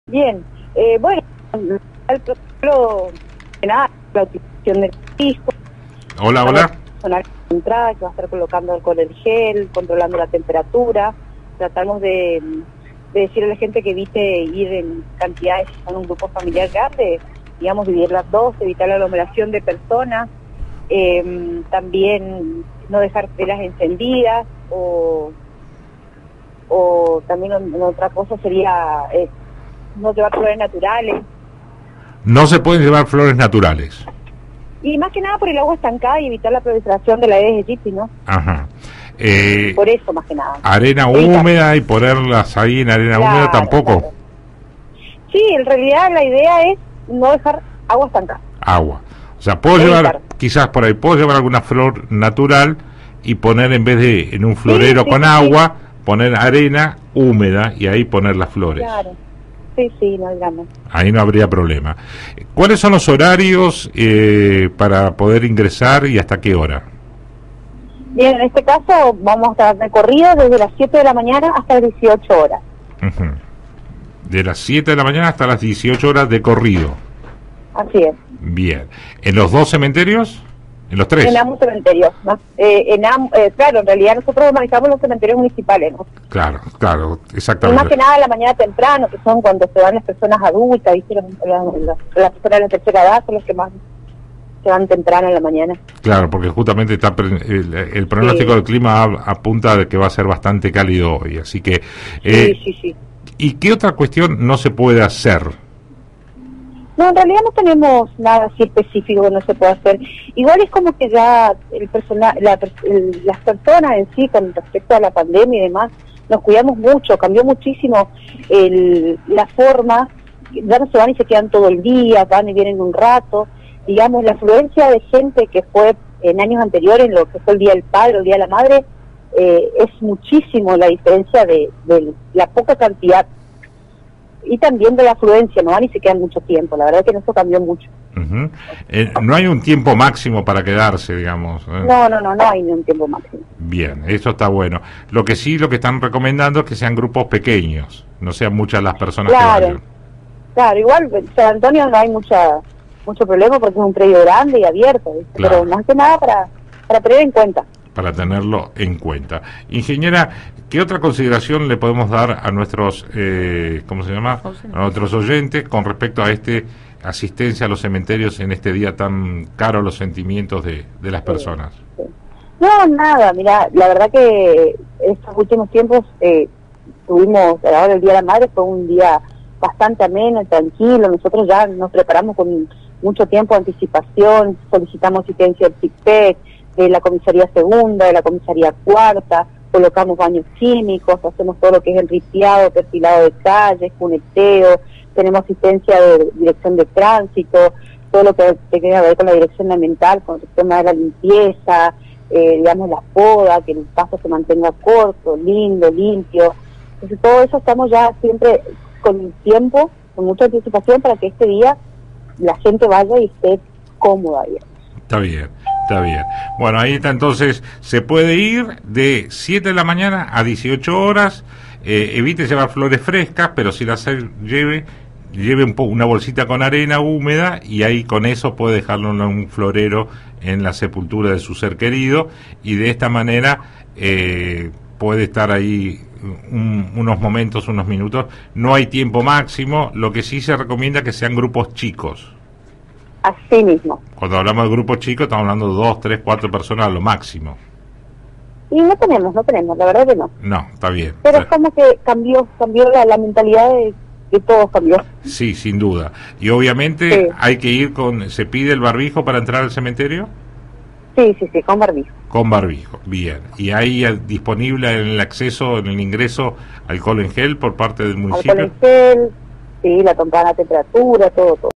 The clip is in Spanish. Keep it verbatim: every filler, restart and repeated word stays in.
Bien, eh, bueno, el protocolo, nada, la utilización del disco. Hola, hola. Personal de entrada, que va a estar colocando alcohol en gel, controlando la temperatura. Tratamos de, de decirle a la gente que evite ir en cantidades, si son un grupo familiar grande, digamos, dividir las dos, evitar la aglomeración de personas. Eh, también no dejar velas encendidas o, o también en otra cosa sería eh, no llevar flores naturales. No se pueden llevar flores naturales. Y más que nada por el agua estancada y evitar la proliferación de la Aedes aegypti, ¿no? Ajá. Eh, por eso más que nada. Arena Evitar. húmeda y ponerlas ahí en arena Claro, húmeda tampoco. Claro. Sí, en realidad la idea es no dejar agua estancada. Agua. O sea, puedo Evitar. llevar, quizás por ahí, puedo llevar alguna flor natural y poner en vez de en un florero Sí, sí, con sí, agua, poner arena húmeda y ahí poner las flores. Claro. Sí, sí, no digamos. Ahí no habría problema. ¿Cuáles son los horarios eh, para poder ingresar y hasta qué hora? Bien, en este caso vamos a estar recorrido desde las siete de la mañana hasta las dieciocho horas. Uh-huh. De las siete de la mañana hasta las dieciocho horas de corrido. Así es. Bien. ¿En los dos cementerios? ¿En los tres? En ambos cementerios, ¿no? Eh, en am, eh, claro, en realidad nosotros manejamos los cementerios municipales, ¿no? Claro, claro, Y exactamente. más que nada a la mañana temprano, que son cuando se van las personas adultas, ¿viste? Las, las, las, las personas de la tercera edad son los que más se van temprano en la mañana. Claro, porque justamente está pre- el, el pronóstico Sí. del clima a- apunta de que va a ser bastante cálido hoy, así que... Eh, Sí, sí, sí. ¿Y qué otra cuestión no se puede hacer? No, en realidad no tenemos nada así específico que no se pueda hacer. Igual es como que ya el persona, la, el, las personas en sí, con respecto a la pandemia y demás, nos cuidamos mucho, cambió muchísimo el, la forma, ya no se van y se quedan todo el día, van y vienen un rato. Digamos, la afluencia de gente que fue en años anteriores, lo que fue el Día del Padre, el Día de la Madre, eh, es muchísimo la diferencia de, de la poca cantidad y también de la afluencia, no van y se quedan mucho tiempo, la verdad que eso cambió mucho. Uh-huh. Eh, no hay un tiempo máximo para quedarse, digamos. ¿eh? No, no, no, no hay ni un tiempo máximo. Bien, eso está bueno. Lo que sí, lo que están recomendando es que sean grupos pequeños, no sean muchas las personas Claro, que vayan. claro, igual en San Antonio no hay mucha mucho problema porque es un predio grande y abierto, ¿viste? Claro. Pero más que nada para, para tener en cuenta. Para tenerlo en cuenta. Ingeniera, ¿qué otra consideración le podemos dar a nuestros, eh, ¿cómo se llama? A nuestros oyentes con respecto a este asistencia a los cementerios en este día tan caro, los sentimientos de, de las personas? Sí, sí. No, nada, mira, la verdad que estos últimos tiempos eh, tuvimos, ahora el Día de la Madre fue un día bastante ameno, tranquilo, nosotros ya nos preparamos con mucho tiempo de anticipación, solicitamos asistencia del SICPEC, de la comisaría segunda, de la comisaría cuarta, colocamos baños químicos, hacemos todo lo que es el ripiado, perfilado de calles, cuneteo, tenemos asistencia de dirección de tránsito, todo lo que tiene que ver con la dirección ambiental, con el tema de la limpieza, eh, digamos la poda, que el paso se mantenga corto, lindo, limpio. Entonces todo eso estamos ya siempre con el tiempo, con mucha anticipación para que este día la gente vaya y esté cómoda. Bien. Está bien, está bien. Bueno, ahí está, entonces se puede ir de siete de la mañana a dieciocho horas, eh, evite llevar flores frescas, pero si las lleve, lleve un po una bolsita con arena húmeda y ahí con eso puede dejarlo en un florero en la sepultura de su ser querido y de esta manera eh, puede estar ahí un, unos momentos, unos minutos. No hay tiempo máximo, lo que sí se recomienda que sean grupos chicos. Así mismo. Cuando hablamos de grupos chicos estamos hablando de dos, tres, cuatro personas a lo máximo. Y no tenemos, no tenemos, la verdad que no. No, está bien. Pero es como que cambió, cambió la, la mentalidad de, de todos, cambió. Sí, sin duda. Y obviamente Sí. hay que ir con... ¿Se pide el barbijo para entrar al cementerio? Sí, sí, sí, con barbijo. Con barbijo, bien. ¿Y hay eh, disponible en el acceso, en el ingreso, alcohol en gel por parte del municipio? Alcohol en gel, sí, la temprana temperatura, todo, todo.